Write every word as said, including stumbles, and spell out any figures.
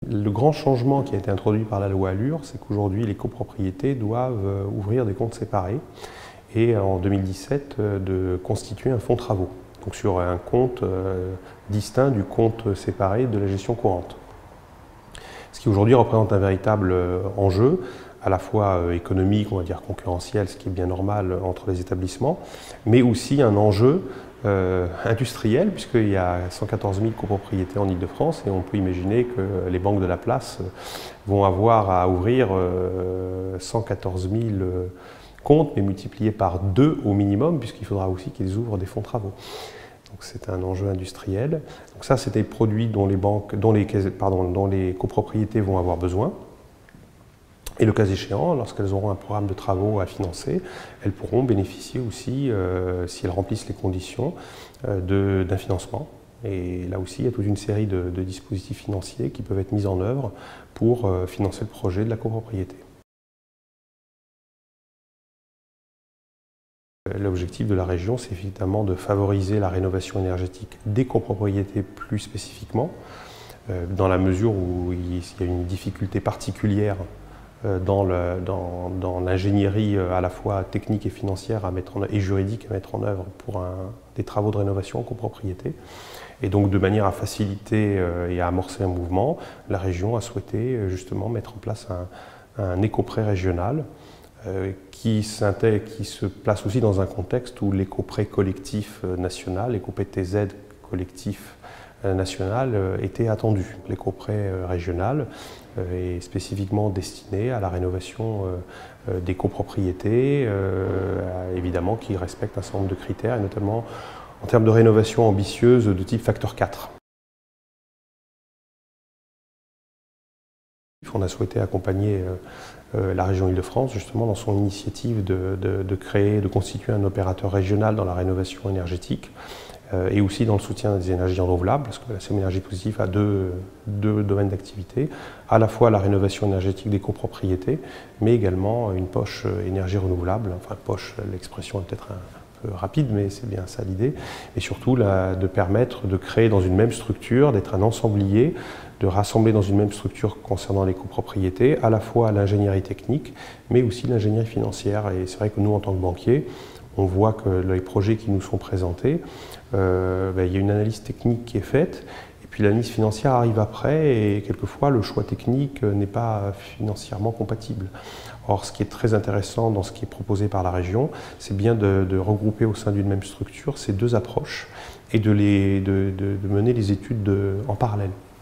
Le grand changement qui a été introduit par la loi Allure, c'est qu'aujourd'hui les copropriétés doivent ouvrir des comptes séparés et en deux mille dix-sept de constituer un fonds travaux, donc sur un compte distinct du compte séparé de la gestion courante. Ce qui aujourd'hui représente un véritable enjeu, à la fois économique, on va dire concurrentiel, ce qui est bien normal entre les établissements, mais aussi un enjeu euh, industriel, puisqu'il y a cent quatorze mille copropriétés en Île-de-France et on peut imaginer que les banques de la place vont avoir à ouvrir euh, cent quatorze mille comptes, mais multipliés par deux au minimum, puisqu'il faudra aussi qu'ils ouvrent des fonds travaux. Donc c'est un enjeu industriel. Donc ça, c'est des produits dont les banques, dont les, pardon, dont les copropriétés vont avoir besoin. Et le cas échéant, lorsqu'elles auront un programme de travaux à financer, elles pourront bénéficier aussi, euh, si elles remplissent les conditions, euh, d'un financement. Et là aussi, il y a toute une série de, de dispositifs financiers qui peuvent être mis en œuvre pour euh, financer le projet de la copropriété. L'objectif de la région, c'est évidemment de favoriser la rénovation énergétique des copropriétés plus spécifiquement, euh, dans la mesure où il y a une difficulté particulière dans l'ingénierie à la fois technique et financière à mettre en, et juridique à mettre en œuvre pour un, des travaux de rénovation en copropriété. Et donc de manière à faciliter et à amorcer un mouvement, la région a souhaité justement mettre en place un, un éco-prêt régional euh, qui, qui se place aussi dans un contexte où l'éco-prêt collectif national, l'éco-P T Z collectif national était attendu. L'éco-prêt régional est spécifiquement destiné à la rénovation des copropriétés, évidemment qui respecte un certain nombre de critères, et notamment en termes de rénovation ambitieuse de type facteur quatre. On a souhaité accompagner la région Île-de-France justement dans son initiative de, de, de créer, de constituer un opérateur régional dans la rénovation énergétique et aussi dans le soutien des énergies renouvelables, parce que la C E M Énergie Positive a deux, deux domaines d'activité, à la fois la rénovation énergétique des copropriétés, mais également une poche énergie renouvelable, enfin poche, l'expression est peut-être un peu rapide, mais c'est bien ça l'idée, et surtout la, de permettre de créer dans une même structure, d'être un ensemblier, de rassembler dans une même structure concernant les copropriétés, à la fois l'ingénierie technique, mais aussi l'ingénierie financière. Et c'est vrai que nous, en tant que banquiers, on voit que les projets qui nous sont présentés, euh, ben, il y a une analyse technique qui est faite, et puis l'analyse financière arrive après, et quelquefois le choix technique n'est pas financièrement compatible. Or, ce qui est très intéressant dans ce qui est proposé par la région, c'est bien de, de regrouper au sein d'une même structure ces deux approches et de, les, de, de, de mener les études de, en parallèle.